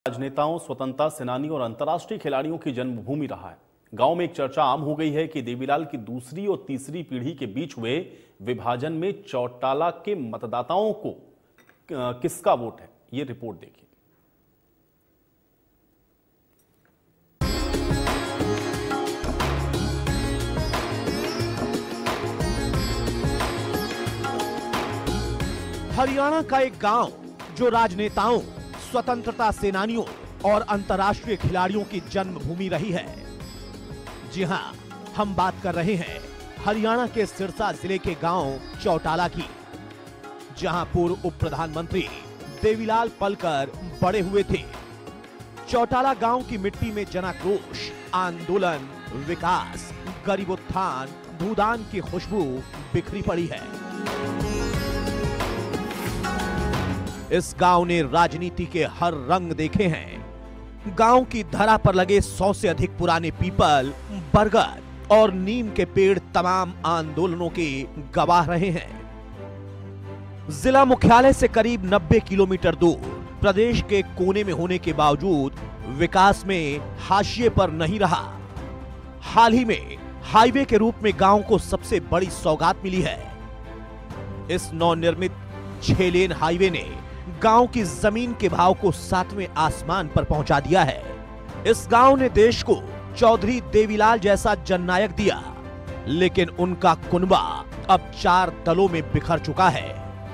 राजनेताओं, स्वतंत्रता सेनानियों और अंतर्राष्ट्रीय खिलाड़ियों की जन्मभूमि रहा है। गांव में एक चर्चा आम हो गई है कि देवीलाल की दूसरी और तीसरी पीढ़ी के बीच हुए विभाजन में चौटाला के मतदाताओं को किसका वोट है। ये रिपोर्ट देखिए। हरियाणा का एक गांव जो राजनेताओं, स्वतंत्रता सेनानियों और अंतर्राष्ट्रीय खिलाड़ियों की जन्मभूमि रही है। जी हां, हम बात कर रहे हैं हरियाणा के सिरसा जिले के गांव चौटाला की, जहां पूर्व उप प्रधानमंत्री देवीलाल पलकर बड़े हुए थे। चौटाला गांव की मिट्टी में जनाक्रोश, आंदोलन, विकास, गरीब उत्थान, भूदान की खुशबू बिखरी पड़ी है। इस गांव ने राजनीति के हर रंग देखे हैं। गांव की धरा पर लगे 100 से अधिक पुराने पीपल, बरगद और नीम के पेड़ तमाम आंदोलनों के गवाह रहे हैं। जिला मुख्यालय से करीब 90 किलोमीटर दूर प्रदेश के कोने में होने के बावजूद विकास में हाशिए पर नहीं रहा। हाल ही में हाईवे के रूप में गांव को सबसे बड़ी सौगात मिली है। इस नवनिर्मित 6 लेन हाईवे ने गांव की जमीन के भाव को 7वें आसमान पर पहुंचा दिया है। इस गांव ने देश को चौधरी देवीलाल जैसा जननायक दिया, लेकिन उनका कुनबा अब 4 दलों में बिखर चुका है।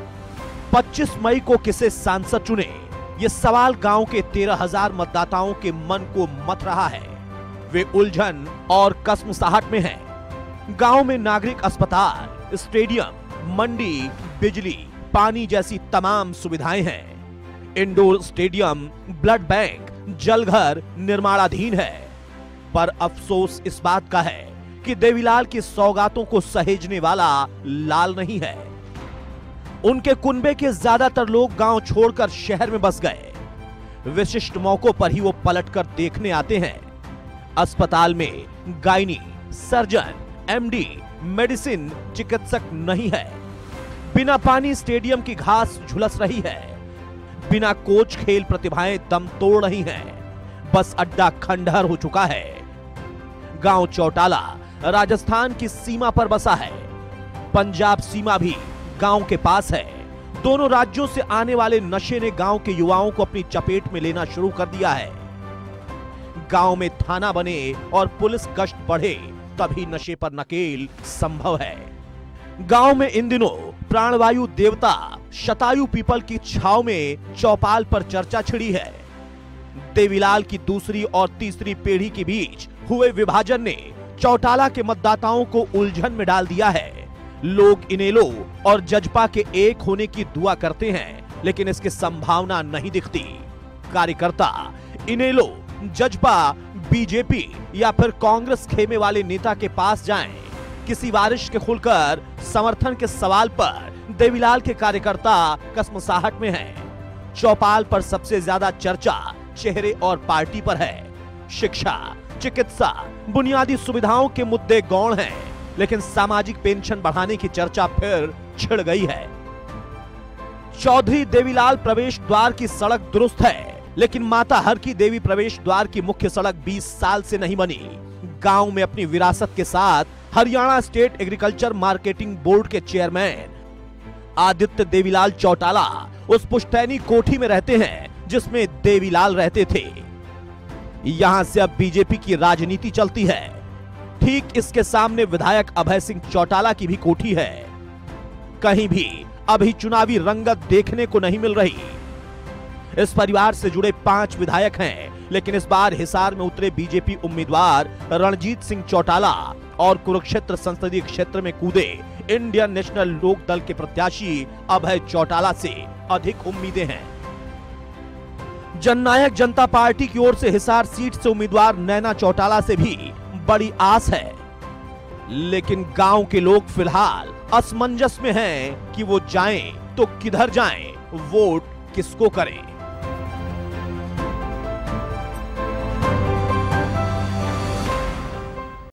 25 मई को किसे सांसद चुने, ये सवाल गांव के 13,000 मतदाताओं के मन को मथ रहा है। वे उलझन और कसमसाहट में हैं। गांव में नागरिक अस्पताल, स्टेडियम, मंडी, बिजली, पानी जैसी तमाम सुविधाएं हैं। इंडोर स्टेडियम, ब्लड बैंक, जलघर निर्माणाधीन है। पर अफसोस इस बात का है कि देवीलाल की सौगातों को सहेजने वाला लाल नहीं है। उनके कुनबे के ज्यादातर लोग गांव छोड़कर शहर में बस गए। विशिष्ट मौकों पर ही वो पलटकर देखने आते हैं। अस्पताल में गायनी, सर्जन, एमडी, मेडिसिन चिकित्सक नहीं है। बिना पानी स्टेडियम की घास झुलस रही है। बिना कोच खेल प्रतिभाएं दम तोड़ रही हैं। बस अड्डा खंडहर हो चुका है। गांव चौटाला राजस्थान की सीमा पर बसा है। पंजाब सीमा भी गांव के पास है। दोनों राज्यों से आने वाले नशे ने गांव के युवाओं को अपनी चपेट में लेना शुरू कर दिया है। गांव में थाना बने और पुलिस गश्त बढ़े तभी नशे पर नकेल संभव है। गांव में इन दिनों प्राणवायु देवता शतायु पीपल की छाव में चौपाल पर चर्चा छिड़ी है। देवीलाल की दूसरी और तीसरी पीढ़ी के बीच हुए विभाजन ने चौटाला के मतदाताओं को उलझन में डाल दिया है। लोग इनेलो और जजपा के एक होने की दुआ करते हैं, लेकिन इसकी संभावना नहीं दिखती। कार्यकर्ता इनेलो, जजपा, बीजेपी या फिर कांग्रेस खेमे वाले नेता के पास जाएं, किसी वारिश के खुलकर समर्थन के सवाल पर देवीलाल के कार्यकर्ता कसमसाहट में हैं। चौपाल पर सबसे ज्यादा चर्चा चेहरे और पार्टी पर है। शिक्षा, चिकित्सा, बुनियादी सुविधाओं के मुद्दे गौण हैं, लेकिन सामाजिक पेंशन बढ़ाने की चर्चा फिर छिड़ गई है। चौधरी देवीलाल प्रवेश द्वार की सड़क दुरुस्त है, लेकिन माता हर की देवी प्रवेश द्वार की मुख्य सड़क 20 साल से नहीं बनी। गांव में अपनी विरासत के साथ Haryana state agriculture marketing board के चेयरमैन आदित्य देवीलाल चौटाला उस पुश्तैनी कोठी में रहते हैं जिसमें देवीलाल रहते थे। यहां से अब बीजेपी की राजनीति चलती है। ठीक इसके सामने विधायक अभय सिंह चौटाला की भी कोठी है। कहीं भी अभी चुनावी रंगत देखने को नहीं मिल रही। इस परिवार से जुड़े 5 विधायक हैं, लेकिन इस बार हिसार में उतरे बीजेपी उम्मीदवार रणजीत सिंह चौटाला और कुरुक्षेत्र संसदीय क्षेत्र में कूदे इंडियन नेशनल लोक दल के प्रत्याशी अभय चौटाला से अधिक उम्मीदें हैं। जननायक जनता पार्टी की ओर से हिसार सीट से उम्मीदवार नैना चौटाला से भी बड़ी आस है, लेकिन गांव के लोग फिलहाल असमंजस में हैं कि वो जाएं तो किधर जाएं, वोट किसको करें।